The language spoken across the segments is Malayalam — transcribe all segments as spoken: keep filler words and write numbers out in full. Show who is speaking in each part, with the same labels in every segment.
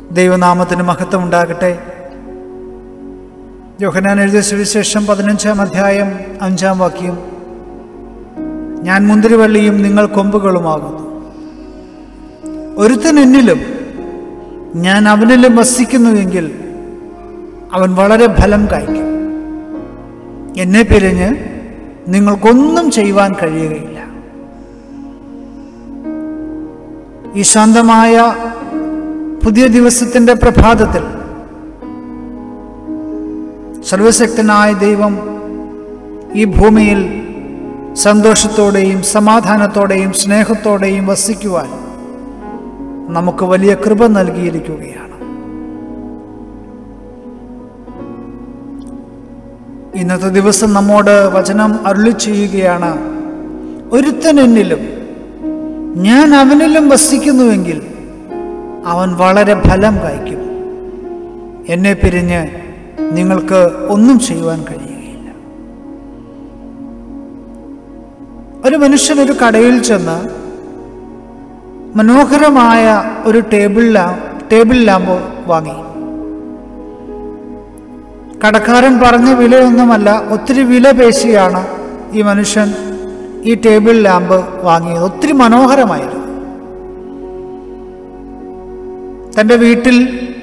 Speaker 1: ദൈവനാമത്തിന് മഹത്വം ഉണ്ടാകട്ടെ. യോഹന്നാൻ എഴുതിയ സുവിശേഷം പതിനഞ്ചാം അധ്യായം അഞ്ചാം വാക്യം, ഞാൻ മുന്തിരിവള്ളിയും നിങ്ങൾ കൊമ്പുകളുമാകുന്നു. ഒരുത്തൻ എന്നിലും ഞാൻ അവനിലും വസിക്കുന്നുവെങ്കിൽ അവൻ വളരെ ഫലം കായ്ക്കും. എന്നെ പിരിഞ്ഞ് നിങ്ങൾക്കൊന്നും ചെയ്യുവാൻ കഴിയുകയില്ല. ഈ ശാന്തമായ പുതിയ ദിവസത്തിൻ്റെ പ്രഭാതത്തിൽ സർവശക്തനായ ദൈവം ഈ ഭൂമിയിൽ സന്തോഷത്തോടെയും സമാധാനത്തോടെയും സ്നേഹത്തോടെയും വസിക്കുവാൻ നമുക്ക് വലിയ കൃപ നൽകിയിരിക്കുകയാണ്. ഇന്നത്തെ ദിവസം നമ്മോട് വചനം അരുളി ചെയ്യുകയാണ്, ഒരുത്തൻ എന്നിലും ഞാൻ അവനിലും വസിക്കുന്നുവെങ്കിൽ അവൻ വളരെ ഫലം കായ്ക്കും. എന്നെ പിരിഞ്ഞ് നിങ്ങൾക്ക് ഒന്നും ചെയ്യുവാൻ കഴിയുകയില്ല. ഒരു മനുഷ്യൻ ഒരു കടയിൽ ചെന്ന് മനോഹരമായ ഒരു ടേബിൾ ലാ ടേബിൾ ലാമ്പ് വാങ്ങി. കടക്കാരൻ പറഞ്ഞ വിലയൊന്നുമല്ല, ഒത്തിരി വില പേശിയാണ് ഈ മനുഷ്യൻ ഈ ടേബിൾ ലാമ്പ് വാങ്ങിയത്. ഒത്തിരി മനോഹരമായിരുന്നു. തൻ്റെ വീട്ടിൽ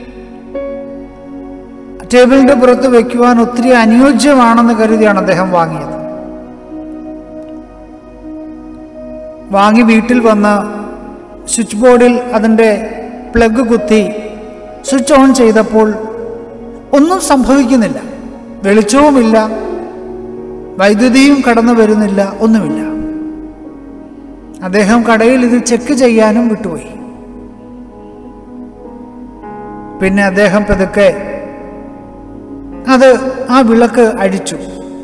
Speaker 1: ടേബിളിൻ്റെ പുറത്ത് വയ്ക്കുവാൻ ഒത്തിരി അനുയോജ്യമാണെന്ന് കരുതിയാണ് അദ്ദേഹം വാങ്ങിയത്. വാങ്ങി വീട്ടിൽ വന്ന് സ്വിച്ച് ബോർഡിൽ അതിൻ്റെ പ്ലഗ് കുത്തി സ്വിച്ച് ഓൺ ചെയ്തപ്പോൾ ഒന്നും സംഭവിക്കുന്നില്ല. വെളിച്ചവുമില്ല, വൈദ്യുതിയും കടന്നു വരുന്നില്ല, ഒന്നുമില്ല. അദ്ദേഹം കടയിൽ ഇത് ചെക്ക് ചെയ്യാനും വിട്ടുപോയി. പിന്നെ അദ്ദേഹം പതുക്കെ അത് ആ വിളക്ക് അഴിച്ചു.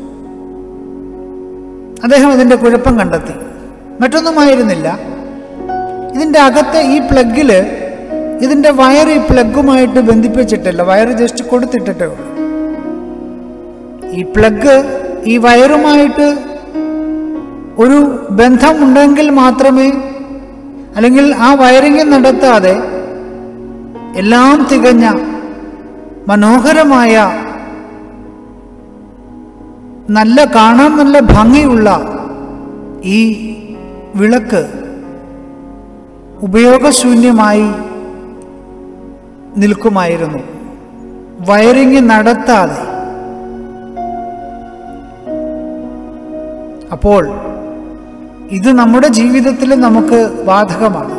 Speaker 1: അദ്ദേഹം ഇതിൻ്റെ കുഴപ്പം കണ്ടെത്തി. മറ്റൊന്നുമായിരുന്നില്ല, ഇതിൻ്റെ അകത്തെ ഈ പ്ലഗില് ഇതിൻ്റെ വയർ ഈ പ്ലഗുമായിട്ട് ബന്ധിപ്പിച്ചിട്ടില്ല. വയർ ജസ്റ്റ് കൊടുത്തിട്ടിട്ടേ ഉള്ളൂ. ഈ പ്ലഗ് ഈ വയറുമായിട്ട് ഒരു ബന്ധമുണ്ടെങ്കിൽ മാത്രമേ, അല്ലെങ്കിൽ ആ വയറിങ് നടത്താതെ എല്ലാം തികഞ്ഞ മനോഹരമായ നല്ല കാണാൻ നല്ല ഭംഗിയുള്ള ഈ വിളക്ക് ഉപയോഗശൂന്യമായി നിൽക്കുമായിരുന്നു, വയറിങ് നടത്താതെ. അപ്പോൾ ഇത് നമ്മുടെ ജീവിതത്തിൽ നമുക്ക് ബാധകമാണ്.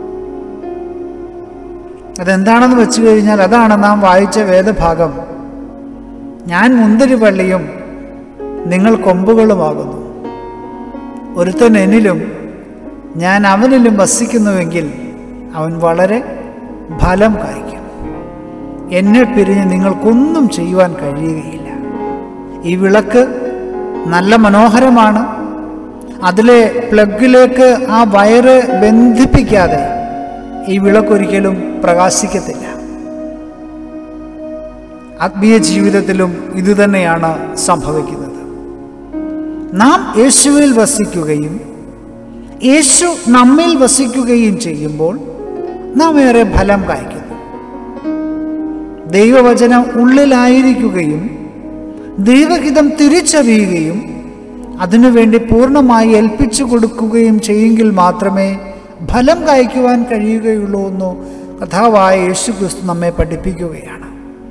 Speaker 1: അതെന്താണെന്ന് വെച്ചു കഴിഞ്ഞാൽ, അതാണ് നാം വായിച്ച വേദഭാഗം, ഞാൻ മുന്തിരിവള്ളിയും നിങ്ങൾ കൊമ്പുകളുമാകുന്നു. ഒരുത്തൻ എന്നിലും ഞാൻ അവനിലും വസിക്കുന്നുവെങ്കിൽ അവൻ വളരെ ഫലം കായ്ക്കും. എന്നെ പിരിഞ്ഞ് നിങ്ങൾക്കൊന്നും ചെയ്യുവാൻ കഴിയുകയില്ല. ഈ വിളക്ക് നല്ല മനോഹരമാണ്. അതിലെ പ്ലഗിലേക്ക് ആ വയറ് ബന്ധിപ്പിക്കാതെ ഈ വിളക്കൊരിക്കലും പ്രകാശിക്കത്തില്ല. ആത്മീയ ജീവിതത്തിലും ഇതുതന്നെയാണ് സംഭവിക്കുന്നത്. നാം യേശുവിൽ വസിക്കുകയും യേശു നമ്മിൽ വസിക്കുകയും ചെയ്യുമ്പോൾ നാം ഏറെ ഫലം കായ്ക്കുന്നു. ദൈവവചനം ഉള്ളിലായിരിക്കുകയും ദൈവഹിതം തിരിച്ചറിയുകയും അതിനുവേണ്ടി പൂർണ്ണമായി ഏൽപ്പിച്ചു കൊടുക്കുകയും ചെയ്യുമെങ്കിൽ മാത്രമേ ഫലം കായ്ക്കുവാൻ കഴിയുകയുള്ളൂ എന്ന് കഥാവായ യേശു ക്രിസ്തു നമ്മെ പഠിപ്പിക്കുകയാണ്.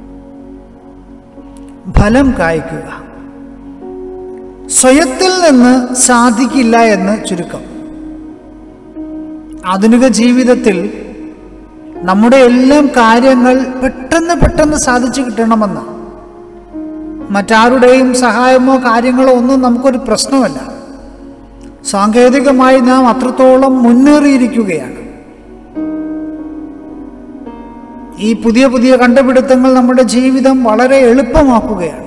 Speaker 1: ഫലം കായ്ക്കുക സ്വയത്തിൽ നിന്ന് സാധിക്കില്ല എന്ന് ചുരുക്കം. ആധുനിക ജീവിതത്തിൽ നമ്മുടെ എല്ലാം കാര്യങ്ങൾ പെട്ടെന്ന് പെട്ടെന്ന് സാധിച്ചു കിട്ടണമെന്ന്, മറ്റാരുടെയും സഹായമോ കാര്യങ്ങളോ ഒന്നും നമുക്കൊരു പ്രശ്നമല്ല. സാങ്കേതികമായി നാം അത്രത്തോളം മുന്നേറിയിരിക്കുകയാണ്. ഈ പുതിയ പുതിയ കണ്ടുപിടുത്തങ്ങൾ നമ്മുടെ ജീവിതം വളരെ എളുപ്പമാക്കുകയാണ്.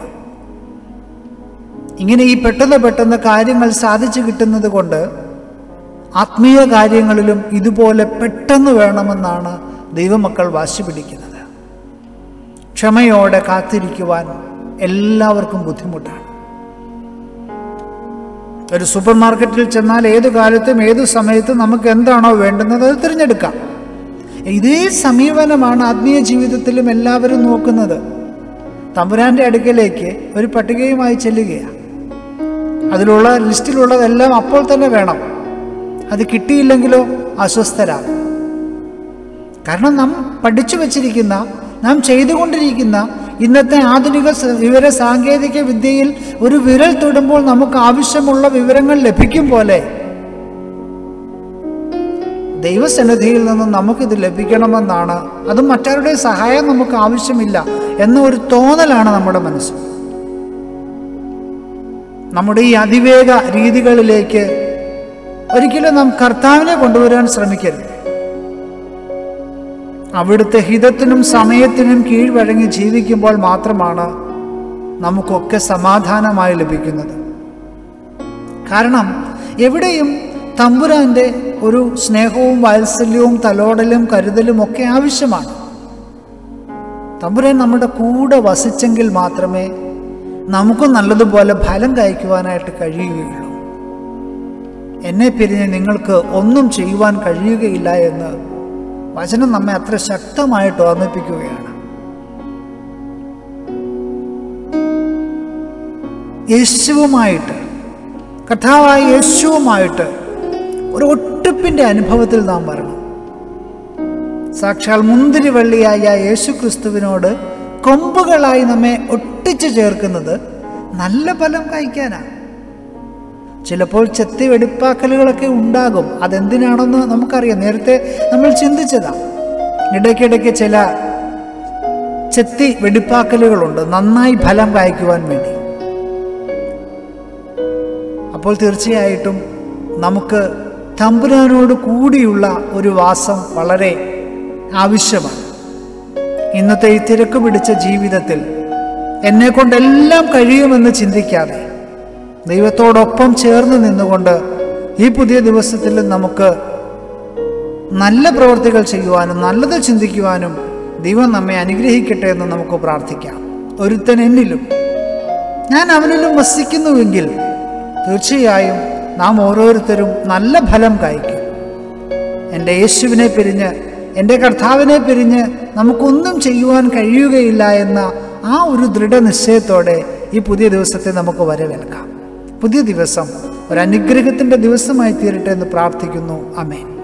Speaker 1: ഇങ്ങനെ ഈ പെട്ടെന്ന് പെട്ടെന്ന് കാര്യങ്ങൾ സാധിച്ചു കിട്ടുന്നത് കൊണ്ട് ആത്മീയ കാര്യങ്ങളിലും ഇതുപോലെ പെട്ടെന്ന് വേണമെന്നാണ് ദൈവമക്കൾ വാശി പിടിക്കുന്നത്. ക്ഷമയോടെ കാത്തിരിക്കുവാൻ എല്ലാവർക്കും ബുദ്ധിമുട്ടാണ്. ഒരു സൂപ്പർ മാർക്കറ്റിൽ ചെന്നാൽ ഏതു കാലത്തും ഏതു സമയത്തും നമുക്ക് എന്താണോ വേണ്ടുന്നത് അത് തിരഞ്ഞെടുക്കാം. ഇതേ സമീപനമാണ് ആത്മീയ ജീവിതത്തിലും എല്ലാവരും നോക്കുന്നത്. തമ്പുരാൻ്റെ അടുക്കലേക്ക് ഒരു പട്ടികയുമായി ചെല്ലുകയാണ്. അതിലുള്ള ലിസ്റ്റിലുള്ളതെല്ലാം അപ്പോൾ തന്നെ വേണം. അത് കിട്ടിയില്ലെങ്കിലോ അസ്വസ്ഥരാകും. കാരണം നാം പഠിച്ചു വച്ചിരിക്കുന്ന, നാം ചെയ്തുകൊണ്ടിരിക്കുന്ന ഇന്നത്തെ ആധുനിക വിവര സാങ്കേതിക വിദ്യയിൽ ഒരു വിരൽ തൊടുമ്പോൾ നമുക്ക് ആവശ്യമുള്ള വിവരങ്ങൾ ലഭിക്കും പോലെ ദൈവസന്നിധിയിൽ നിന്നും നമുക്കിത് ലഭിക്കണമെന്നാണ്. അതും മറ്റാരുടെ സഹായം നമുക്ക് ആവശ്യമില്ല എന്ന ഒരു തോന്നലാണ് നമ്മുടെ മനസ്സ്. നമ്മുടെ ഈ അതിവേഗ രീതികളിലേക്ക് ഒരിക്കലും നാം കർത്താവിനെ കൊണ്ടുവരാൻ ശ്രമിക്കരുത്. അവിടുത്തെ ഹിതത്തിനും സമയത്തിനും കീഴ്വഴങ്ങി ജീവിക്കുമ്പോൾ മാത്രമാണ് നമുക്കൊക്കെ സമാധാനമായി ലഭിക്കുന്നത്. കാരണം എവിടെയും തമ്പുരാൻ്റെ ഒരു സ്നേഹവും വാത്സല്യവും തലോടലും കരുതലും ഒക്കെ ആവശ്യമാണ്. തമ്പുരാൻ നമ്മുടെ കൂടെ വസിച്ചെങ്കിൽ മാത്രമേ നമുക്ക് നല്ലതുപോലെ ഫലം കായ്ക്കുവാനായിട്ട് കഴിയുകയുള്ളൂ. എന്നെ പിരിഞ്ഞ് നിങ്ങൾക്ക് ഒന്നും ചെയ്യുവാൻ കഴിയുകയില്ല എന്ന് വചനം നമ്മെ അത്ര ശക്തമായിട്ട് ഓർമ്മിപ്പിക്കുകയാണ്. യേശുവുമായിട്ട്, കർത്താവായ യേശുവുമായിട്ട് ഒരു ഒട്ടിപ്പിൻ്റെ അനുഭവത്തിൽ നാം വരണം. സാക്ഷാൽ മുന്തിരിവള്ളിയായ യേശു ക്രിസ്തുവിനോട് കൊമ്പുകളായി നമ്മെ ഒട്ടിച്ചു ചേർക്കുന്നത് നല്ല ഫലം കഴിക്കാനാണ്. ചിലപ്പോൾ ചെത്തി വെടിപ്പാക്കലുകളൊക്കെ ഉണ്ടാകും. അതെന്തിനാണെന്ന് നമുക്കറിയാം. നേരത്തെ നമ്മൾ ചിന്തിച്ചതാ. ഇടയ്ക്കിടയ്ക്ക് ചില ചെത്തി വെടിപ്പാക്കലുകളുണ്ട് നന്നായി ഫലം കായ്ക്കുവാൻ വേണ്ടി. അപ്പോൾ തീർച്ചയായിട്ടും നമുക്ക് തമ്പുരാനോട് കൂടിയുള്ള ഒരു വാസം വളരെ ആവശ്യമാണ്. ഇന്നത്തെ ഈ തിരക്ക് പിടിച്ച ജീവിതത്തിൽ എന്നെ കൊണ്ടെല്ലാം കഴിയുമെന്ന് ചിന്തിക്കാതെ ദൈവത്തോടൊപ്പം ചേർന്ന് നിന്നുകൊണ്ട് ഈ പുതിയ ദിവസത്തിൽ നമുക്ക് നല്ല പ്രവൃത്തികൾ ചെയ്യുവാനും നല്ലത് ചിന്തിക്കുവാനും ദൈവം നമ്മെ അനുഗ്രഹിക്കട്ടെ എന്ന് നമുക്ക് പ്രാർത്ഥിക്കാം. ഒരുത്തൻ എന്നിലും ഞാൻ അവനിലും വസിക്കുന്നുവെങ്കിൽ തീർച്ചയായും നാം ഓരോരുത്തരും നല്ല ഫലം കായ്ക്കും. എൻ്റെ യേശുവിനെ പിരിഞ്ഞ്, എൻ്റെ കർത്താവിനെ പിരിഞ്ഞ് നമുക്കൊന്നും ചെയ്യുവാൻ കഴിയുകയില്ല എന്ന ആ ഒരു ദൃഢനിശ്ചയത്തോടെ ഈ പുതിയ ദിവസത്തെ നമുക്ക് വരവേൽക്കാം. പുതിയ ദിവസം ഒരു അനുഗ്രഹത്തിൻ്റെ ദിവസമായി തീരട്ടെ എന്ന് പ്രാർത്ഥിക്കുന്നു. ആമേൻ.